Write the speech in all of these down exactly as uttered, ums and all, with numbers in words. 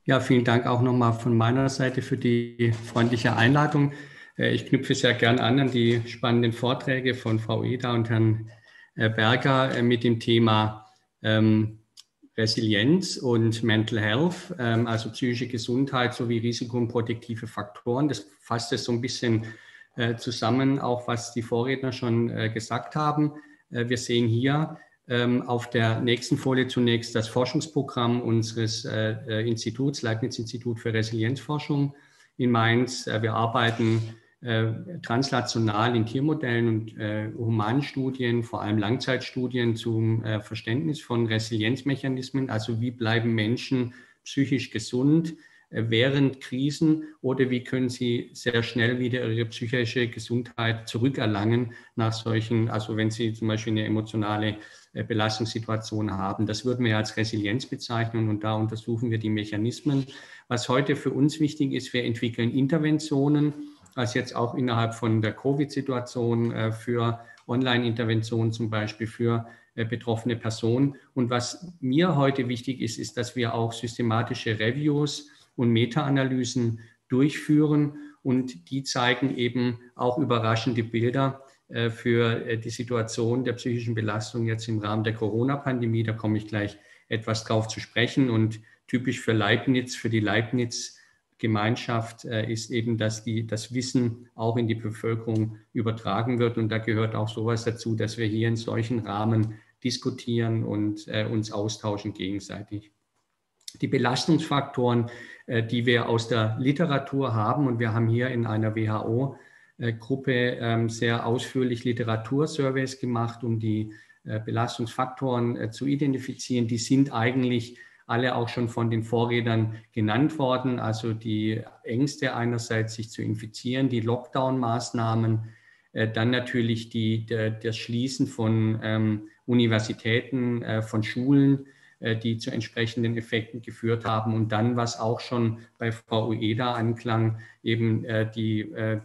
Ja, vielen Dank auch nochmal von meiner Seite für die freundliche Einladung. Ich knüpfe sehr gern an an die spannenden Vorträge von Frau Eder und Herrn Berger mit dem Thema ähm, Resilienz und Mental Health, ähm, also psychische Gesundheit sowie Risiko- und protektive Faktoren. Das fasst es so ein bisschen äh, zusammen, auch was die Vorredner schon äh, gesagt haben. Äh, wir sehen hier auf der nächsten Folie zunächst das Forschungsprogramm unseres äh, Instituts, Leibniz-Institut für Resilienzforschung in Mainz. Äh, wir arbeiten äh, translational in Tiermodellen und äh, Humanstudien, vor allem Langzeitstudien zum äh, Verständnis von Resilienzmechanismen, also wie bleiben Menschen psychisch gesund äh, während Krisen oder wie können sie sehr schnell wieder ihre psychische Gesundheit zurückerlangen nach solchen, also wenn sie zum Beispiel eine emotionale Belastungssituationen haben. Das würden wir als Resilienz bezeichnen und da untersuchen wir die Mechanismen. Was heute für uns wichtig ist, wir entwickeln Interventionen, was jetzt auch innerhalb von der Covid-Situation für Online-Interventionen zum Beispiel für betroffene Personen. Und was mir heute wichtig ist, ist, dass wir auch systematische Reviews und Meta-Analysen durchführen und die zeigen eben auch überraschende Bilder für die Situation der psychischen Belastung jetzt im Rahmen der Corona-Pandemie. Da komme ich gleich etwas drauf zu sprechen. Und typisch für Leibniz, für die Leibniz-Gemeinschaft ist eben, dass die, das Wissen auch in die Bevölkerung übertragen wird. Und da gehört auch sowas dazu, dass wir hier in solchen Rahmen diskutieren und uns austauschen gegenseitig. Die Belastungsfaktoren, die wir aus der Literatur haben, und wir haben hier in einer W H O Gruppe sehr ausführlich Literatursurveys gemacht, um die Belastungsfaktoren zu identifizieren. Die sind eigentlich alle auch schon von den Vorrednern genannt worden. Also die Ängste einerseits, sich zu infizieren, die Lockdown-Maßnahmen, dann natürlich die, der, das Schließen von ähm, Universitäten, äh, von Schulen, die zu entsprechenden Effekten geführt haben. Und dann, was auch schon bei Frau Ueda anklang, eben äh, die äh,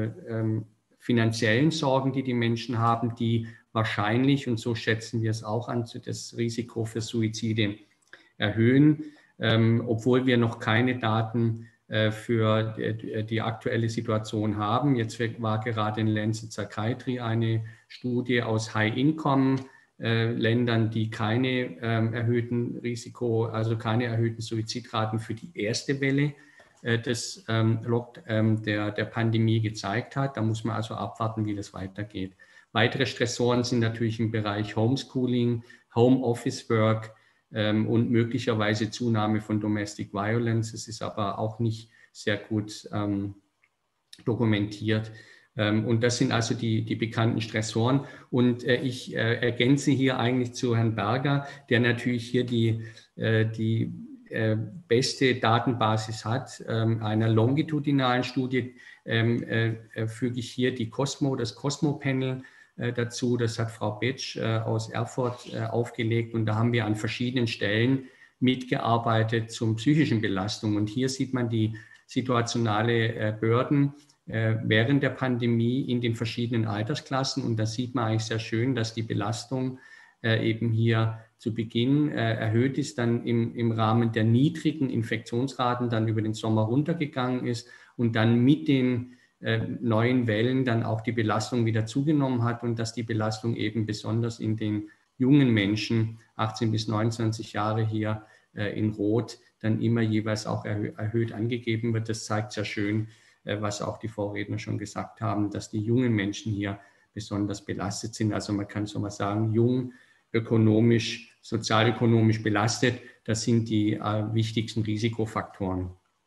äh, finanziellen Sorgen, die die Menschen haben, die wahrscheinlich, und so schätzen wir es auch an, das Risiko für Suizide erhöhen, ähm, obwohl wir noch keine Daten äh, für die, die aktuelle Situation haben. Jetzt war gerade in Lancet Psychiatry eine Studie aus High-Income Ländern, die keine ähm, erhöhten Risiko, also keine erhöhten Suizidraten für die erste Welle äh, des, ähm, ähm, der, der Pandemie gezeigt hat. Da muss man also abwarten, wie das weitergeht. Weitere Stressoren sind natürlich im Bereich Homeschooling, Home Office Work ähm, und möglicherweise Zunahme von Domestic Violence. Es ist aber auch nicht sehr gut ähm, dokumentiert. Und das sind also die, die bekannten Stressoren. Und äh, ich äh, ergänze hier eigentlich zu Herrn Berger, der natürlich hier die, äh, die äh, beste Datenbasis hat, ähm, einer longitudinalen Studie, ähm, äh, füge ich hier die Cosmo, das Cosmo-Panel äh, dazu. Das hat Frau Betsch äh, aus Erfurt äh, aufgelegt. Und da haben wir an verschiedenen Stellen mitgearbeitet zum psychischen Belastung. Und hier sieht man die situationale äh, Bürden während der Pandemie in den verschiedenen Altersklassen. Und da sieht man eigentlich sehr schön, dass die Belastung äh, eben hier zu Beginn äh, erhöht ist, dann im, im Rahmen der niedrigen Infektionsraten dann über den Sommer runtergegangen ist und dann mit den äh, neuen Wellen dann auch die Belastung wieder zugenommen hat und dass die Belastung eben besonders in den jungen Menschen, achtzehn bis neunundzwanzig Jahre hier äh, in Rot, dann immer jeweils auch erhö- erhöht angegeben wird. Das zeigt sehr schön, was auch die Vorredner schon gesagt haben, dass die jungen Menschen hier besonders belastet sind. Also man kann so mal sagen, jung, ökonomisch, sozialökonomisch belastet, das sind die äh, wichtigsten Risikofaktoren.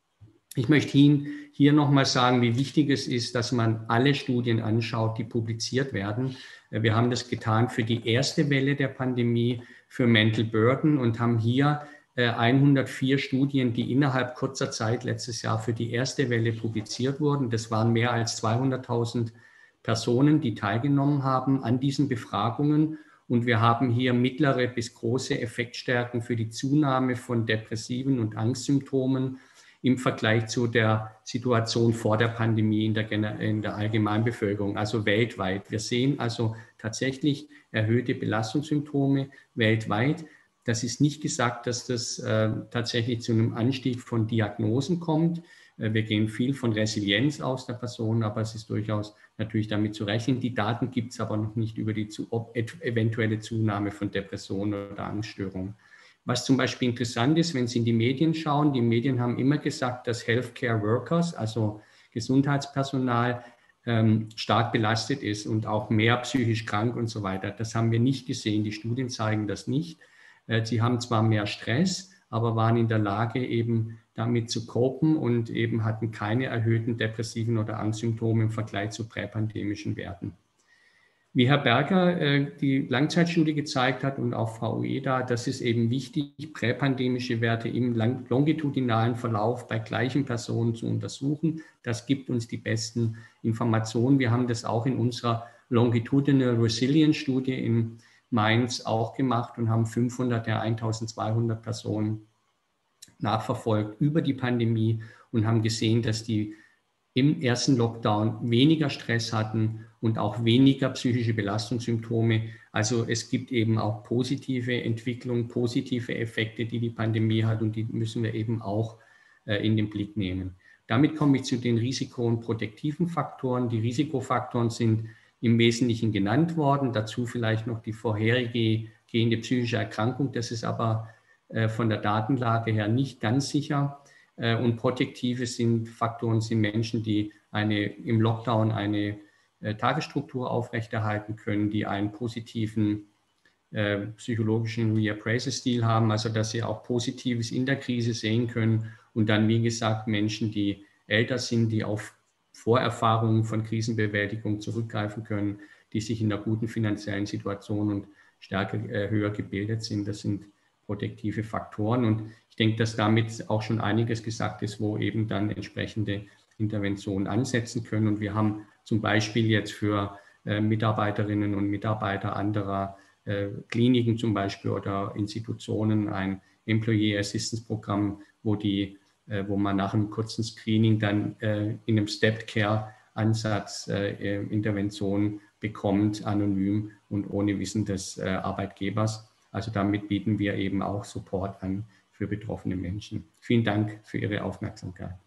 Ich möchte Ihnen hier nochmal sagen, wie wichtig es ist, dass man alle Studien anschaut, die publiziert werden. Wir haben das getan für die erste Welle der Pandemie, für Mental Burden und haben hier hundertvier Studien, die innerhalb kurzer Zeit letztes Jahr für die erste Welle publiziert wurden. Das waren mehr als zweihunderttausend Personen, die teilgenommen haben an diesen Befragungen. Und wir haben hier mittlere bis große Effektstärken für die Zunahme von depressiven und Angstsymptomen im Vergleich zu der Situation vor der Pandemie in der, in der Allgemeinbevölkerung, also weltweit. Wir sehen also tatsächlich erhöhte Belastungssymptome weltweit. Das ist nicht gesagt, dass das äh, tatsächlich zu einem Anstieg von Diagnosen kommt. Äh, wir gehen viel von Resilienz aus der Person, aber es ist durchaus natürlich damit zu rechnen. Die Daten gibt es aber noch nicht über die zu, eventuelle Zunahme von Depressionen oder Angststörungen. Was zum Beispiel interessant ist, wenn Sie in die Medien schauen, die Medien haben immer gesagt, dass Healthcare Workers, also Gesundheitspersonal, ähm, stark belastet ist und auch mehr psychisch krank und so weiter. Das haben wir nicht gesehen. Die Studien zeigen das nicht. Äh, sie haben zwar mehr Stress, aber waren in der Lage, eben damit zu copen und eben hatten keine erhöhten depressiven oder Angstsymptome im Vergleich zu präpandemischen Werten. Wie Herr Berger äh, die Langzeitstudie gezeigt hat und auch Frau Ueda, das ist eben wichtig, präpandemische Werte im longitudinalen Verlauf bei gleichen Personen zu untersuchen. Das gibt uns die besten Informationen. Wir haben das auch in unserer Longitudinal Resilience Studie in Mainz auch gemacht und haben fünfhundert der eintausendzweihundert Personen nachverfolgt über die Pandemie und haben gesehen, dass die im ersten Lockdown weniger Stress hatten und auch weniger psychische Belastungssymptome. Also es gibt eben auch positive Entwicklungen, positive Effekte, die die Pandemie hat und die müssen wir eben auch äh, in den Blick nehmen. Damit komme ich zu den Risiko- und protektiven Faktoren. Die Risikofaktoren sind im Wesentlichen genannt worden, dazu vielleicht noch die vorherige gehende psychische Erkrankung. Das ist aber äh, von der Datenlage her nicht ganz sicher. Und protektive sind Faktoren, sind Menschen, die eine, im Lockdown eine äh, Tagesstruktur aufrechterhalten können, die einen positiven äh, psychologischen Reappraisal-Stil haben, also dass sie auch Positives in der Krise sehen können. Und dann, wie gesagt, Menschen, die älter sind, die auf Vorerfahrungen von Krisenbewältigung zurückgreifen können, die sich in einer guten finanziellen Situation und stärker äh, höher gebildet sind. Das sind protektive Faktoren. Und ich denke, dass damit auch schon einiges gesagt ist, wo eben dann entsprechende Interventionen ansetzen können. Und wir haben zum Beispiel jetzt für äh, Mitarbeiterinnen und Mitarbeiter anderer äh, Kliniken zum Beispiel oder Institutionen ein Employee Assistance Programm, wo, die, äh, wo man nach einem kurzen Screening dann äh, in einem Stepped Care Ansatz äh, Interventionen bekommt, anonym und ohne Wissen des äh, Arbeitgebers. Also damit bieten wir eben auch Support an für betroffene Menschen. Vielen Dank für Ihre Aufmerksamkeit.